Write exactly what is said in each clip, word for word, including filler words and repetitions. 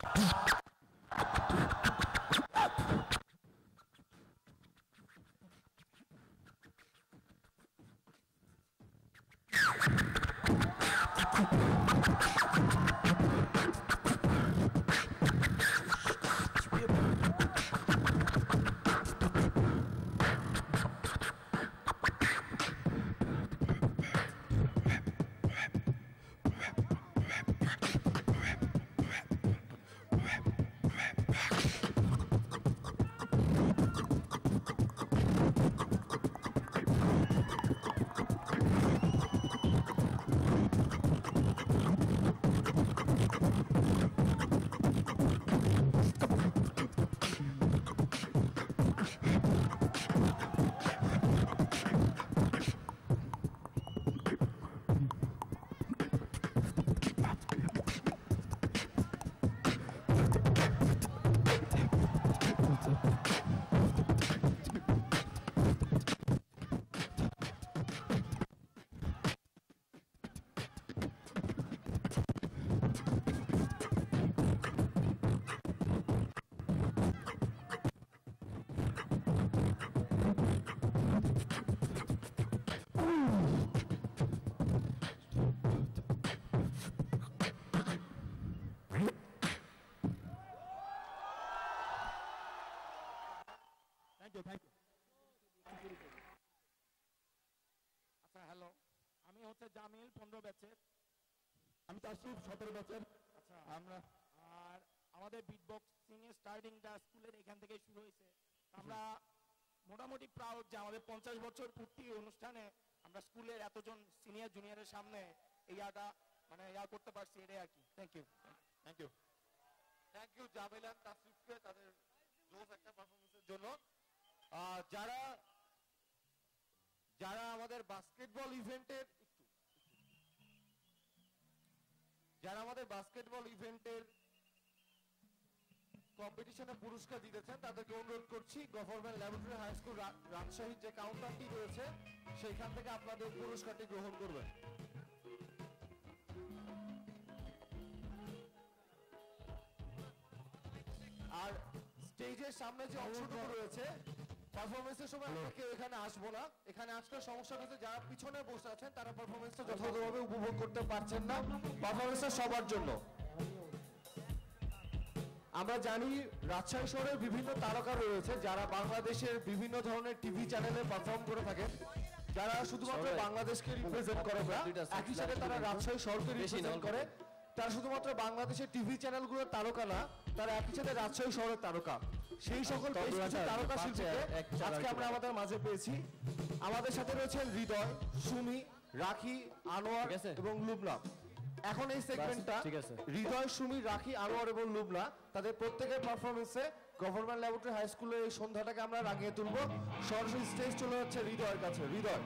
আচ্ছা হ্যালো, আমি হচ্ছে জামিল পনেরো ব্যাচের। আমি তাসিফ সতেরো ব্যাচের। আচ্ছা আমরা আর আমাদের বিট বক্সিং এর স্টার্টিংটা স্কুলের এখান থেকে শুরু হয়েছে। আমরা মোটামুটি প্রাউড যে আমাদের পঞ্চাশ বছর পূর্তি অনুষ্ঠানে আমরা স্কুলের এতজন সিনিয়র জুনিয়রের সামনে এই ইয়াটা মানে ইয়া করতে পারছি, এটাই আর কি। Thank you thank you thank you Jamil and তাসিফকে তাদের জোস একটা পারফরম্যান্সের জন্য। যারা যারা আমাদের বাস্কেটবল ইভেন্টের একটু যারা আমাদের বাস্কেটবল ইভেন্টের কম্পিটিশনে পুরস্কার দিতেছেন তাদেরকে অনুরোধ করছি গভর্নমেন্ট ল্যাবরেটরি হাই স্কুল রাজশাহীর যে কাউন্টারটি রয়েছে সেইখান থেকে আপনাদের পুরস্কারটি গ্রহণ করবেন। আর স্টেজের সামনে যে অংশটুকু রয়েছে পারফরমেন্সের সময় আমরা কেউ এখানে আসবো না। এখানে আসলে সমস্যা হচ্ছে যারা পিছনে বসে আছেন তারা পারফরমেন্সটা যথাযথভাবে উপভোগ করতে পারছেন না। পারফরমেন্সটা সবার জন্য। আমরা জানি রাজশাহী শহরের বিভিন্ন তারকা রয়েছে যারা বাংলাদেশের বিভিন্ন ধরনের টিভি চ্যানেলে পারফর্ম করে থাকেন, যারা শুধুমাত্র বাংলাদেশকে রিপ্রেজেন্ট করে না, একই সাথে তারা রাজশাহী শহরকে রিপ্রেজেন্ট করে। তারা শুধুমাত্র বাংলাদেশের টিভি চ্যানেলগুলোর তারকা না, তারা একই সাথে রাজশাহী শহরের তারকা। সেই সকল তারকা শিল্পীকে আজকে আমরা আমাদের মাঝে পেয়েছি। আমাদের সাথে রয়েছেন হৃদয়, সুমি, রাখি, আনোয়ার এবং লুবনা। এখন এই সেগমেন্টটা হৃদয়, সুমি, রাখি, আনোয়ার এবং লুবনা তাদের প্রত্যেকের পারফরমেন্সে গভর্নমেন্ট ল্যাবরেটরি হাই স্কুলের এই সন্ধ্যাটাকে আমরা রাঙিয়ে তুলব। সরাসরি স্টেজ চলে যাচ্ছে হৃদয়ের কাছে। হৃদয়।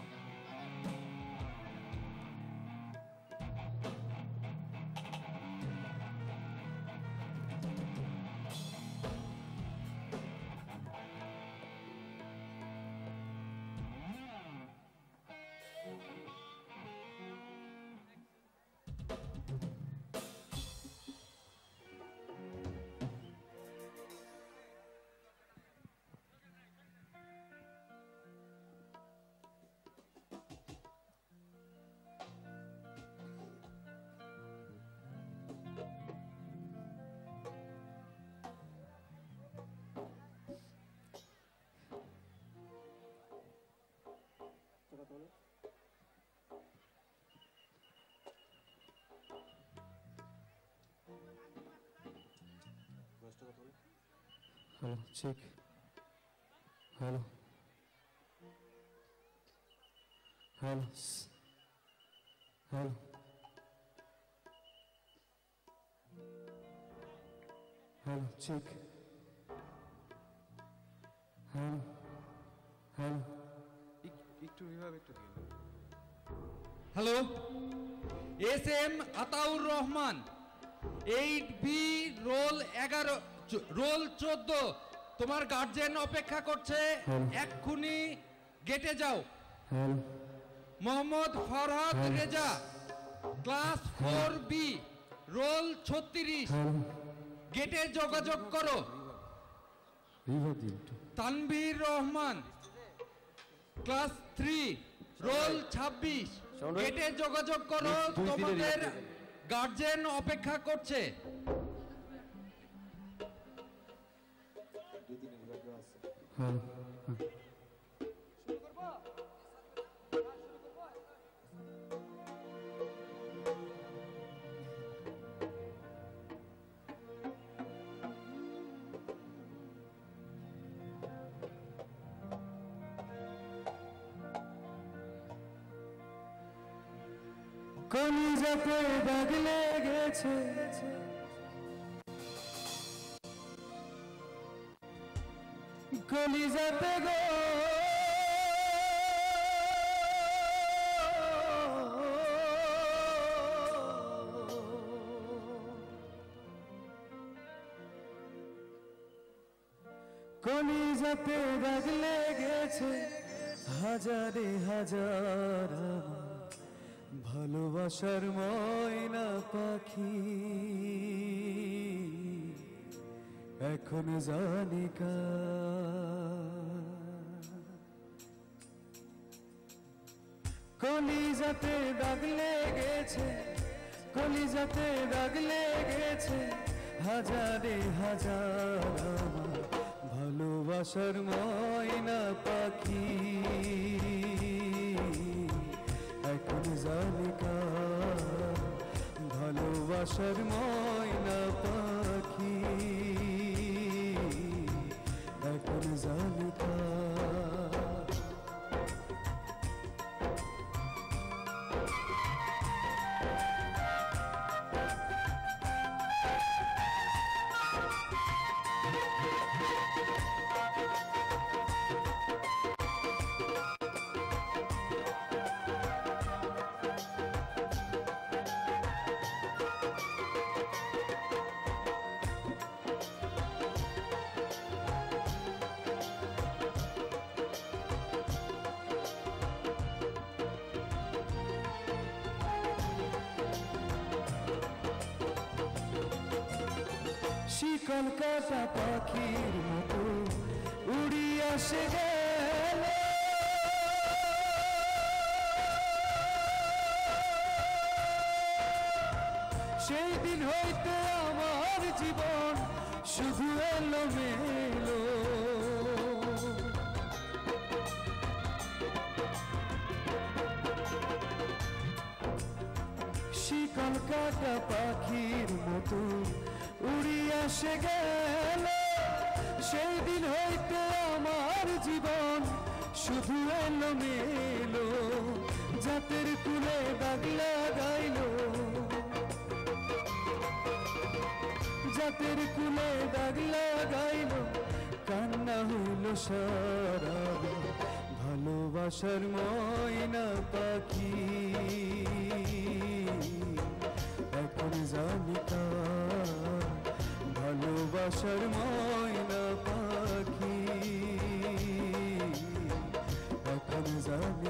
Hello, check. Hello. Hello. Hello. Hello, check. Hello. Hello. একটু রিভাইভ একটু দিন। Hello, S M Ataur Rahman, eight B roll এগারো, রোল চোদ্দ। তোমার গার্জেন অপেক্ষা করছে, এক্ষুনি গেটে যাও। Mohammad Farhad Reza, class four B, roll ছত্রিশ। গেটে যোগাযোগ করো। রিভার দিন একটু। Tanvir Rahman class three roll ছাব্বিশ, গেটে যোগাযোগ করো, তোমাদের গার্জেন অপেক্ষা করছে। হ্যালো কলিজাতে দাগ লেগেছে, কলিজাতে গো কলিজাতে দাগ লেগেছে, হাজারে হাজার ভালোবাসার ময়না পাখি এখন জানি কলিজাতে দাগ লেগেছে, কলিজাতে দাগ লেগেছে, হাজারে হাজার ভালোবাসার ময়না পাখি এখন জানি ভালোবাসার ময়না পাখি এখন জানি শিকল কাটা পাখির মতো উড়িয়া সে গেল, সেই দিন হইতে আমার জীবন শুধু এলো মেলো, শিকল কাটা পাখির মতো উড়িয়া সে গেল, সেই দিন হইতে আমার জীবন শুধু এলো মেলো, জাতের কুলে দাগ লাগাইল, জাতের কুলে দাগ লাগাইল, কান্না হইল সারা ভালোবাসার ময়না পাখি এখন জানি ভালোবাসার ময়না পাখি এখন জানি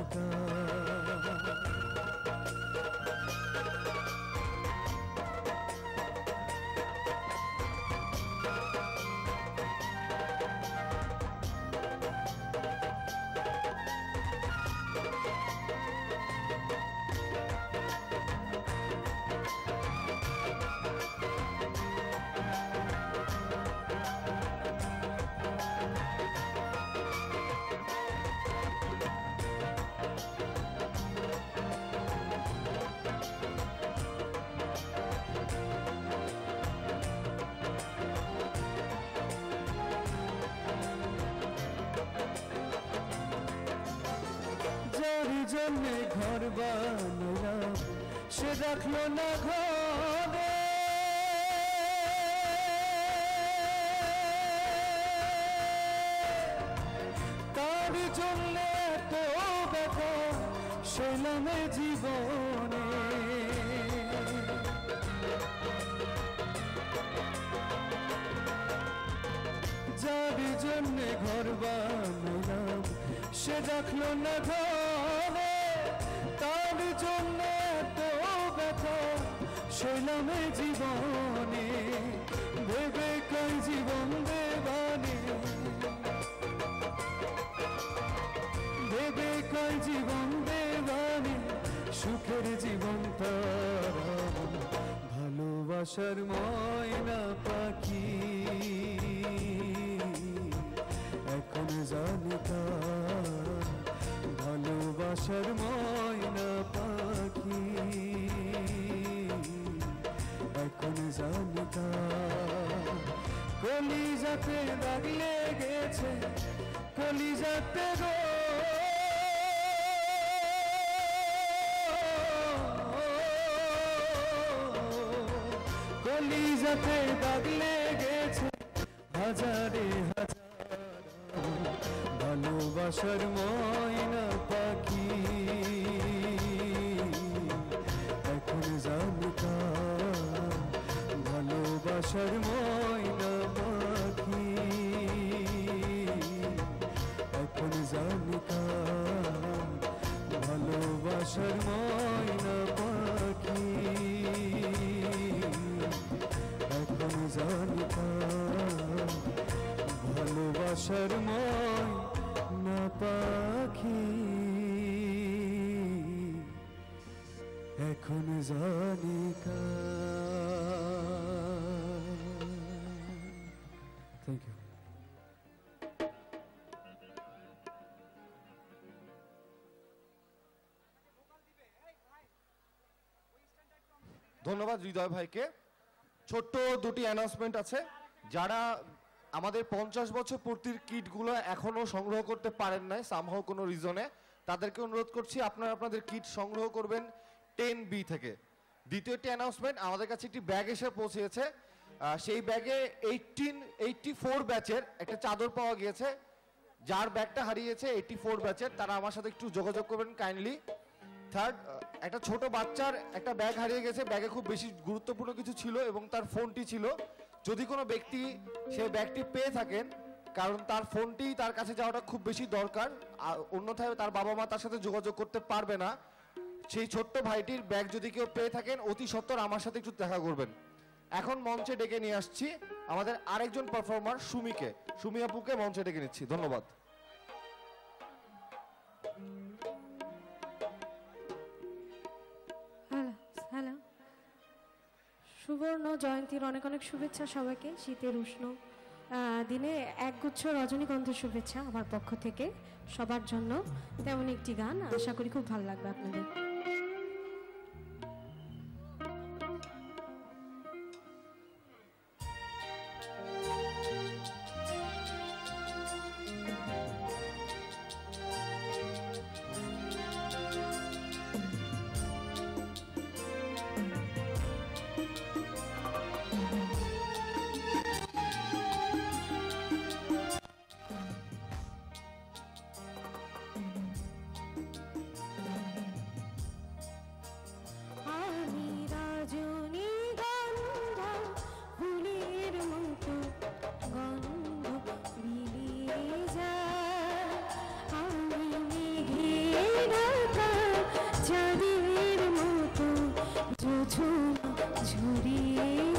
জন্যে ঘর বানালাম সে রাখলো না ঘরে, তার জন্যে তো ব্যথা সইলামে জীবনে, যার জন্যে ঘর বানালাম সে রাখলো না ঘরে, তার জন্যে তো ব্যথা সইলামে জীবনে, ভেবে কই জীবন দেবানে, ভেবে কই জীবন দেবানে, সুখের জীবন তারা ভালোবাসার ময়না পাখি এখন জানি তার, ভালোবাসার ময়না পাখি এখন জানি তার। কলিজাতে দাগ লেগেছে, কলিজাতে গো কলিজাতে দাগ লেগেছে হাজারে হাজার, ভালোবাসার ময়না পাখি এখন জানি তার, ভালোবাসার ময়না পাখি এখন জানি তার, ভালোবাসার ময়না পাখি এখন জানি তার, ভালোবাসার ময়না পাখি এখন জানি থ্যাংক ইউ। ধন্যবাদ হৃদয় ভাইকে। ছোট্ট দুটি অ্যানাউন্সমেন্ট আছে। যারা আমাদের পঞ্চাশ বছর পূর্তির কিটগুলো এখনো সংগ্রহ করতে পারেন নাই সামহাও কোনো রিজনে, তাদেরকে অনুরোধ করছি আপনারা আপনাদের কিট সংগ্রহ করবেন টেন বি থেকে। দ্বিতীয়টি অ্যানাউন্সমেন্ট, আমাদের কাছে একটি ব্যাগ এসে পৌঁছেছে, সেই ব্যাগে এইটিন এইটটি ফোর ব্যাচের একটা চাদর পাওয়া গিয়েছে। যার ব্যাগটা হারিয়েছে এইটটি ফোর ব্যাচের, তারা আমার সাথে একটু যোগাযোগ করবেন কাইন্ডলি। থার্ড, একটা ছোট বাচ্চার একটা ব্যাগ হারিয়ে গেছে, ব্যাগে খুব বেশি গুরুত্বপূর্ণ কিছু ছিল এবং তার ফোনটি ছিল। যদি কোনো ব্যক্তি সেই ব্যাগটি পেয়ে থাকেন, কারণ তার ফোনটি তার কাছে যাওয়াটা খুব বেশি দরকার, আর অন্যথায় তার বাবা মা তার সাথে যোগাযোগ করতে পারবে না, সেই ছোট্ট ভাইটির ব্যাগ যদি কেউ পেয়ে থাকেন অতি সত্বর আমার সাথে একটু দেখা করবেন। এখন মঞ্চে ডেকে নিয়ে আসছি আমাদের আরেকজন পারফর্মার সুমিকে, সুমি আপুকে মঞ্চে ডেকে নিচ্ছি। ধন্যবাদ। হ্যালো, সুবর্ণ জয়ন্তীর অনেক অনেক শুভেচ্ছা সবাইকে। শীতের উষ্ণ দিনে একগুচ্ছ রজনীগন্ধার শুভেচ্ছা আমার পক্ষ থেকে সবার জন্য। তেমন একটি গান আশা করি খুব ভালো লাগবে আপনাদের। ঝুরিয়ে